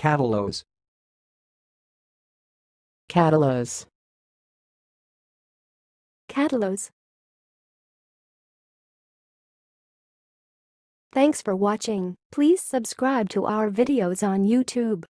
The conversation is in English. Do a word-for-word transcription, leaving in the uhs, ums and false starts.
cattaloes, cattaloes, Cattaloes. Thanks for watching. Please subscribe to our videos on YouTube.